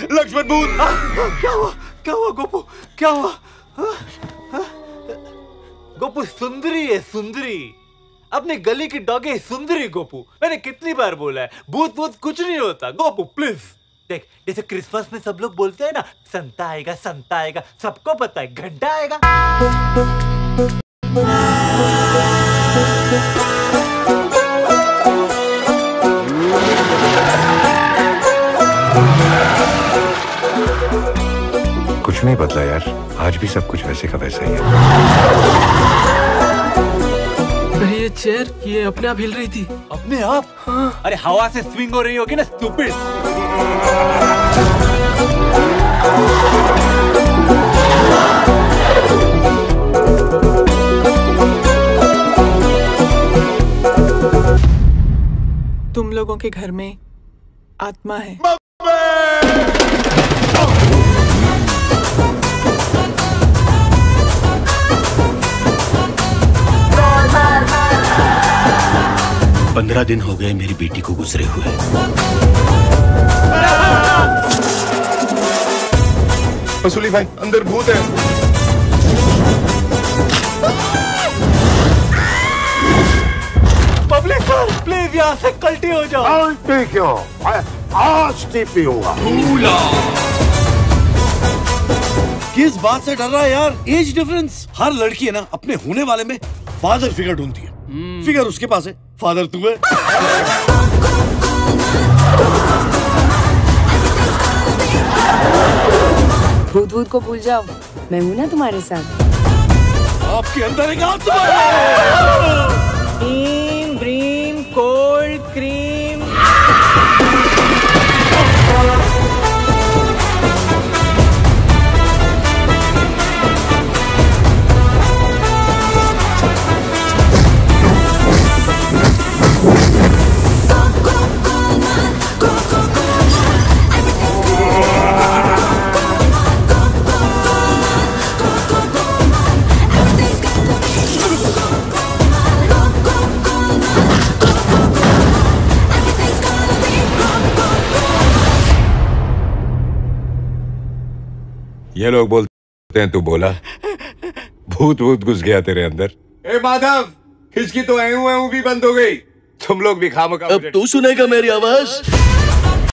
लक्ष्मण भूत। क्या हुआ? क्या हुआ गोपू? क्या हुआ? गोपू सुंदरी है, सुंदरी। अपनी गली की डॉगी सुंदरी गोपू। मैंने कितनी बार बोला है, भूत भूत कुछ नहीं होता गोपू, प्लीज। देख, जैसे क्रिसमस में सब लोग बोलते हैं ना, संता आएगा, संता आएगा, सबको पता है घंटा आएगा। कुछ नहीं बदला यार, आज भी सब कुछ वैसे का वैसा ही है। ये चेयर ये अपने आप हिल रही थी। अपने आप? हाँ। अरे हवा से स्विंग हो रही होगी ना, स्टूपिड। तुम लोगों के घर में आत्मा है। पंद्रह दिन हो गए मेरी बेटी को गुजरे हुए। वसूली भाई, अंदर भूत है। पब्लिक सर, प्लीज यहाँ से कल्टी हो जाओ। कल्टी क्यों? आज टीपी हुआ। किस बात से डर रहा है यार? Age difference. हर लड़की है ना अपने होने वाले में फादर फिगर ढूंढती है। फिगर उसके पास है, फादर तू है। भूत भूत को भूल जाओ, मैं हूं ना तुम्हारे साथ। आपके अंदर एक आत्मा है। क्रीम ब्रीम कोल्ड क्रीम। ये लोग बोलते हैं, तू बोला भूत भूत घुस गया तेरे अंदर। ए माधव, इसकी तो ऐऊ भी बंद हो गई। तुम लोग भी खामखा। अब तू सुनेगा मेरी आवाज।